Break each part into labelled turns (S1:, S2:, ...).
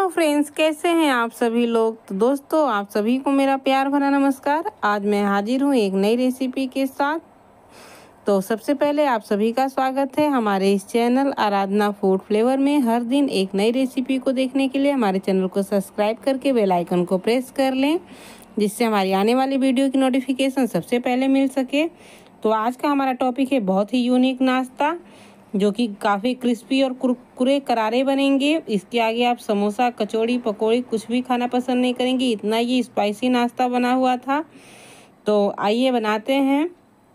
S1: Friends, कैसे हैं आप सभी लोग। तो दोस्तों, आप सभी को मेरा प्यार भरा नमस्कार। आज मैं हाजिर हूँ एक नई रेसिपी के साथ। तो सबसे पहले आप सभी का स्वागत है हमारे इस चैनल आराधना फूड फ्लेवर में। हर दिन एक नई रेसिपी को देखने के लिए हमारे चैनल को सब्सक्राइब करके बेल आइकन को प्रेस कर लें, जिससे हमारी आने वाली वीडियो की नोटिफिकेशन सबसे पहले मिल सके। तो आज का हमारा टॉपिक है बहुत ही यूनिक नाश्ता, जो कि काफ़ी क्रिस्पी और कुरकुरे करारे बनेंगे। इसके आगे आप समोसा, कचौड़ी, पकौड़ी कुछ भी खाना पसंद नहीं करेंगे, इतना ये स्पाइसी नाश्ता बना हुआ था। तो आइए बनाते हैं।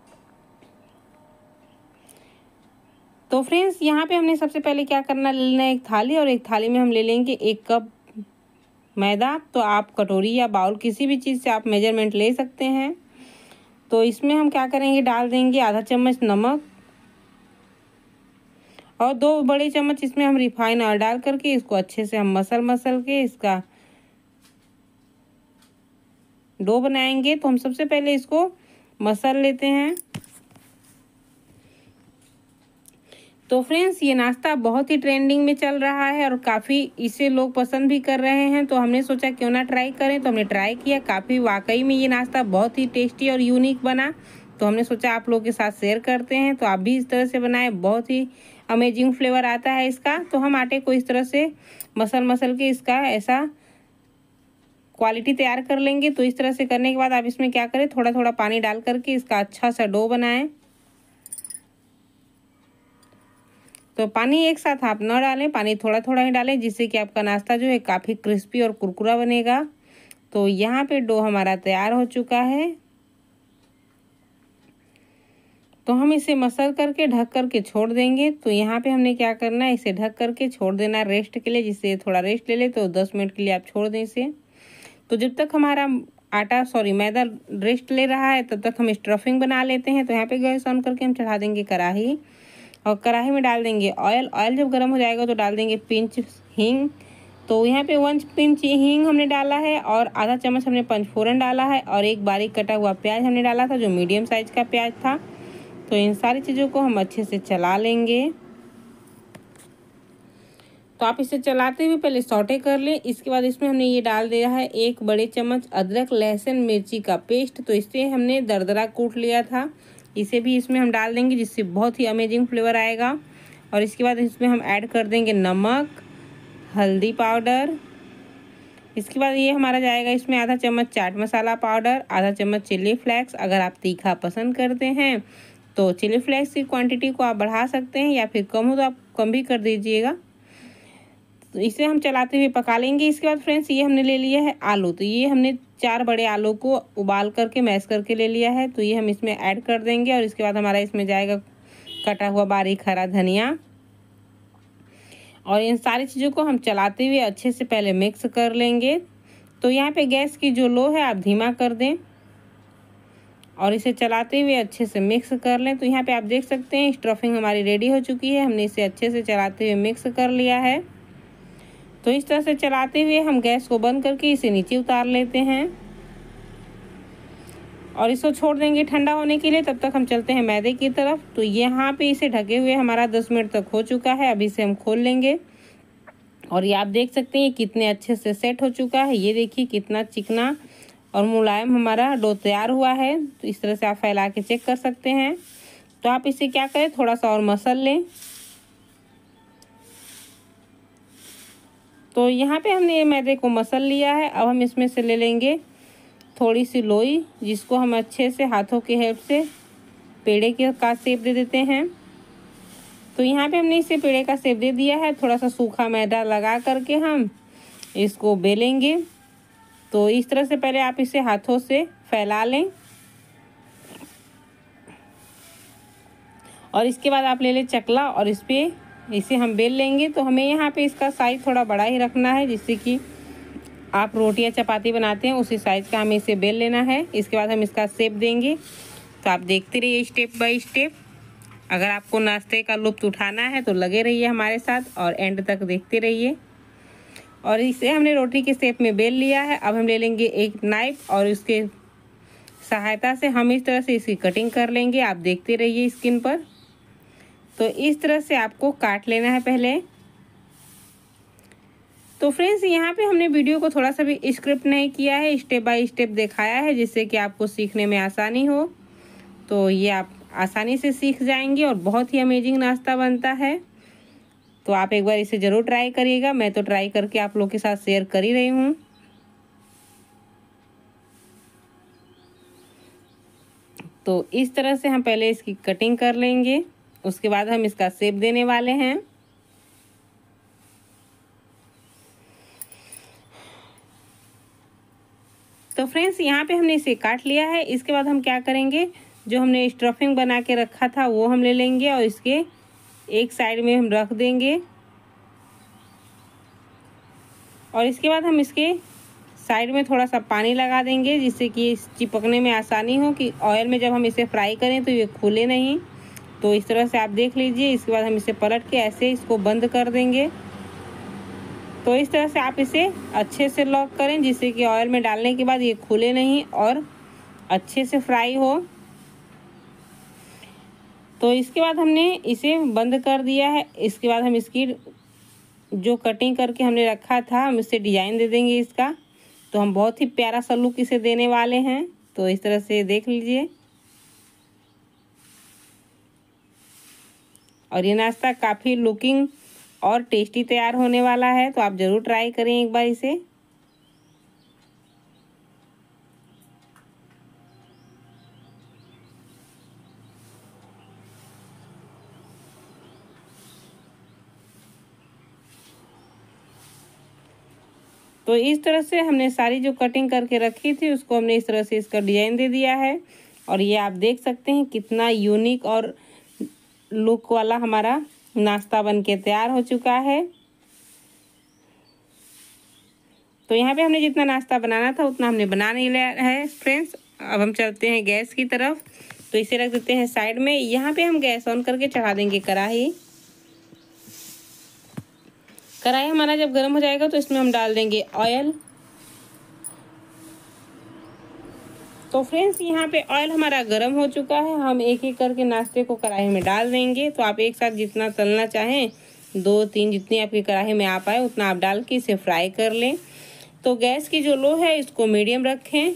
S1: तो फ्रेंड्स, यहाँ पे हमने सबसे पहले क्या करना, लेना है एक थाली, और एक थाली में हम ले लेंगे 1 कप मैदा। तो आप कटोरी या बाउल किसी भी चीज़ से आप मेजरमेंट ले सकते हैं। तो इसमें हम क्या करेंगे, डाल देंगे आधा चम्मच नमक और 2 बड़े चम्मच इसमें हम रिफाइन ऑयल डाल करके इसको अच्छे से हम मसल के इसका डो बनाएंगे। तो हम सबसे पहले इसको मसल लेते हैं। तो फ्रेंड्स, ये नाश्ता बहुत ही ट्रेंडिंग में चल रहा है और काफ़ी इसे लोग पसंद भी कर रहे हैं। तो हमने सोचा क्यों ना ट्राई करें। तो हमने ट्राई किया, काफ़ी वाकई में ये नाश्ता बहुत ही टेस्टी और यूनिक बना। तो हमने सोचा आप लोगों के साथ शेयर करते हैं। तो आप भी इस तरह से बनाएं, बहुत ही अमेजिंग फ्लेवर आता है इसका। तो हम आटे को इस तरह से मसल के इसका ऐसा क्वालिटी तैयार कर लेंगे। तो इस तरह से करने के बाद आप इसमें क्या करें, थोड़ा थोड़ा पानी डाल करके इसका अच्छा सा डो बनाएं। तो पानी एक साथ आप न डालें, पानी थोड़ा थोड़ा ही डालें, जिससे कि आपका नाश्ता जो है काफ़ी क्रिस्पी और कुरकुरा बनेगा। तो यहाँ पे डो हमारा तैयार हो चुका है। तो हम इसे मसल करके ढक करके छोड़ देंगे। तो यहाँ पे हमने क्या करना है, इसे ढक करके छोड़ देना रेस्ट के लिए, जिससे थोड़ा रेस्ट ले ले। तो 10 मिनट के लिए आप छोड़ दें इसे। तो जब तक हमारा मैदा रेस्ट ले रहा है, तब तक हम स्टफिंग बना लेते हैं। तो यहाँ पे गैस ऑन करके हम चढ़ा देंगे कढ़ाई, और कढ़ाई में डाल देंगे ऑयल। ऑयल जब गर्म हो जाएगा तो डाल देंगे पिंच हींग। तो यहाँ पे 1 पिंच हींग हमने डाला है, और आधा चम्मच हमने पंचफोरन डाला है, और एक बारीक कटा हुआ प्याज हमने डाला था, जो मीडियम साइज का प्याज था। तो इन सारी चीज़ों को हम अच्छे से चला लेंगे। तो आप इसे चलाते हुए पहले सौटे कर लें। इसके बाद इसमें हमने ये डाल दिया है 1 बड़े चम्मच अदरक लहसुन मिर्ची का पेस्ट। तो इससे हमने दरदरा कूट लिया था, इसे भी इसमें हम डाल देंगे, जिससे बहुत ही अमेजिंग फ्लेवर आएगा। और इसके बाद इसमें हम ऐड कर देंगे नमक, हल्दी पाउडर। इसके बाद ये हमारा जाएगा इसमें आधा चम्मच चाट मसाला पाउडर, आधा चम्मच चिली फ्लेक्स। अगर आप तीखा पसंद करते हैं तो चिली फ्लेक्स की क्वांटिटी को आप बढ़ा सकते हैं, या फिर कम हो तो आप कम भी कर दीजिएगा। तो इसे हम चलाते हुए पका लेंगे। इसके बाद फ्रेंड्स, ये हमने ले लिया है आलू। तो ये हमने 4 बड़े आलू को उबाल करके मैश करके ले लिया है। तो ये हम इसमें ऐड कर देंगे, और इसके बाद हमारा इसमें जाएगा कटा हुआ बारीक हरा धनिया। और इन सारी चीज़ों को हम चलाते हुए अच्छे से पहले मिक्स कर लेंगे। तो यहाँ पे गैस की जो लो है आप धीमा कर दें, और इसे चलाते हुए अच्छे से मिक्स कर लें। तो यहाँ पे आप देख सकते हैं स्टफिंग हमारी रेडी हो चुकी है। हमने इसे अच्छे से चलाते हुए मिक्स कर लिया है। तो इस तरह से चलाते हुए हम गैस को बंद करके इसे नीचे उतार लेते हैं, और इसको छोड़ देंगे ठंडा होने के लिए। तब तक हम चलते हैं मैदे की तरफ। तो यहाँ पे इसे ढके हुए हमारा 10 मिनट तक हो चुका है। अभी इसे हम खोल लेंगे, और ये आप देख सकते हैं कितने अच्छे से सेट हो चुका है। ये देखिए कितना चिकना और मुलायम हमारा डो तैयार हुआ है। तो इस तरह से आप फैला के चेक कर सकते हैं। तो आप इसे क्या करें, थोड़ा सा और मसल लें। तो यहाँ पे हमने ये मैदे को मसल लिया है। अब हम इसमें से ले लेंगे थोड़ी सी लोई, जिसको हम अच्छे से हाथों की हेल्प से पेड़े के का शेप दे देते हैं। तो यहाँ पे हमने इसे पेड़े का शेप दे दिया है। थोड़ा सा सूखा मैदा लगा करके हम इसको बेलेंगे। तो इस तरह से पहले आप इसे हाथों से फैला लें, और इसके बाद आप ले लें चकला, और इसे हम बेल लेंगे। तो हमें यहाँ पे इसका साइज थोड़ा बड़ा ही रखना है, जिससे कि आप रोटी या चपाती बनाते हैं उसी साइज़ का हमें इसे बेल लेना है। इसके बाद हम इसका शेप देंगे। तो आप देखते रहिए स्टेप बाय स्टेप। अगर आपको नाश्ते का लुत्फ़ उठाना है तो लगे रहिए हमारे साथ, और एंड तक देखते रहिए। और इसे हमने रोटी के शेप में बेल लिया है। अब हम ले लेंगे एक नाइफ, और उसके सहायता से हम इस तरह से इसकी कटिंग कर लेंगे। आप देखते रहिए स्क्रीन पर। तो इस तरह से आपको काट लेना है पहले। तो तो फ्रेंड्स यहाँ पे हमने वीडियो को थोड़ा सा भी स्क्रिप्ट नहीं किया है, स्टेप बाय स्टेप दिखाया है जिससे कि आपको सीखने में आसानी हो। तो ये आप आसानी से सीख जाएंगे और बहुत ही अमेजिंग नाश्ता बनता है। तो आप एक बार इसे ज़रूर ट्राई करिएगा। मैं तो ट्राई करके आप लोग के साथ शेयर कर ही रही हूँ। तो इस तरह से हम पहले इसकी कटिंग कर लेंगे, उसके बाद हम इसका शेप देने वाले हैं। तो फ्रेंड्स यहाँ पे हमने इसे काट लिया है। इसके बाद हम क्या करेंगे, जो हमने स्टफिंग बना के रखा था वो हम ले लेंगे और इसके एक साइड में हम रख देंगे। और इसके बाद हम इसके साइड में थोड़ा सा पानी लगा देंगे जिससे कि चिपकने में आसानी हो, कि ऑयल में जब हम इसे फ्राई करें तो ये खुले नहीं। तो इस तरह से आप देख लीजिए। इसके बाद हम इसे पलट के ऐसे इसको बंद कर देंगे। तो इस तरह से आप इसे अच्छे से लॉक करें जिससे कि ऑयल में डालने के बाद ये खुले नहीं और अच्छे से फ्राई हो। तो इसके बाद हमने इसे बंद कर दिया है। इसके बाद हम इसकी जो कटिंग करके हमने रखा था हम इससे डिज़ाइन दे देंगे इसका। तो हम बहुत ही प्यारा सा लुक इसे देने वाले हैं। तो इस तरह से देख लीजिए। और ये नाश्ता काफ़ी लुकिंग और टेस्टी तैयार होने वाला है। तो आप ज़रूर ट्राई करें एक बार इसे। तो इस तरह से हमने सारी जो कटिंग करके रखी थी उसको हमने इस तरह से इसका डिज़ाइन दे दिया है। और ये आप देख सकते हैं कितना यूनिक और लुक वाला हमारा नाश्ता बनके तैयार हो चुका है। तो यहाँ पे हमने जितना नाश्ता बनाना था उतना हमने बना नहीं लिया है फ्रेंड्स। अब हम चलते हैं गैस की तरफ। तो इसे रख देते हैं साइड में। यहाँ पे हम गैस ऑन करके चढ़ा देंगे कढ़ाई। कढ़ाई हमारा जब गर्म हो जाएगा तो इसमें हम डाल देंगे ऑयल। तो फ्रेंड्स यहाँ पे ऑयल हमारा गर्म हो चुका है। हम एक एक करके नाश्ते को कढ़ाई में डाल देंगे। तो आप एक साथ जितना तलना चाहें, 2-3 जितनी आपकी कढ़ाई में आ पाए उतना आप डाल के इसे फ्राई कर लें। तो गैस की जो लो है इसको मीडियम रखें।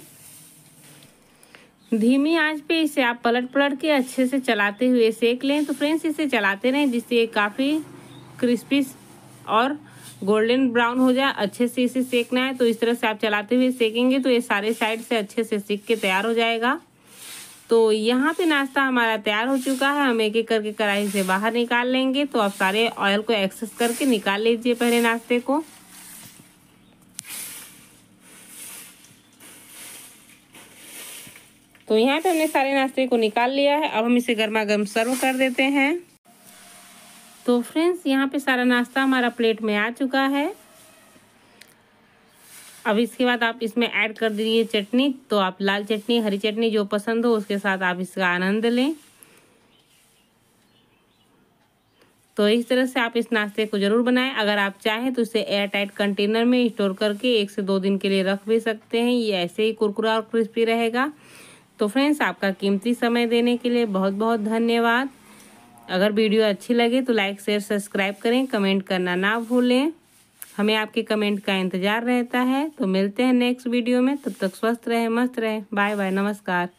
S1: धीमी आंच पे इसे आप पलट पलट के अच्छे से चलाते हुए सेक लें। तो फ्रेंड्स इसे चलाते रहें जिससे ये काफ़ी क्रिस्पी और गोल्डन ब्राउन हो जाए। अच्छे से इसे सेकना है। तो इस तरह से आप चलाते हुए सेकेंगे तो ये सारे साइड से अच्छे से सीख के तैयार हो जाएगा। तो यहाँ पे नाश्ता हमारा तैयार हो चुका है। हम एक एक करके कढ़ाई से बाहर निकाल लेंगे। तो आप सारे ऑयल को एक्सेस करके निकाल लीजिए पहले नाश्ते को। तो यहाँ पे हमने सारे नाश्ते को निकाल लिया है। अब हम इसे गर्मा गर्म सर्व कर देते हैं। तो फ्रेंड्स यहाँ पे सारा नाश्ता हमारा प्लेट में आ चुका है। अब इसके बाद आप इसमें ऐड कर दीजिए चटनी। तो आप लाल चटनी, हरी चटनी जो पसंद हो उसके साथ आप इसका आनंद लें। तो इस तरह से आप इस नाश्ते को ज़रूर बनाएं। अगर आप चाहें तो इसे एयर टाइट कंटेनर में स्टोर करके 1 से 2 दिन के लिए रख भी सकते हैं। ये ऐसे ही कुरकुरा और क्रिस्पी रहेगा। तो फ्रेंड्स आपका कीमती समय देने के लिए बहुत बहुत धन्यवाद। अगर वीडियो अच्छी लगे तो लाइक शेयर सब्सक्राइब करें, कमेंट करना ना भूलें। हमें आपके कमेंट का इंतज़ार रहता है। तो मिलते हैं नेक्स्ट वीडियो में। तब तक स्वस्थ रहें, मस्त रहें। बाय बाय, नमस्कार।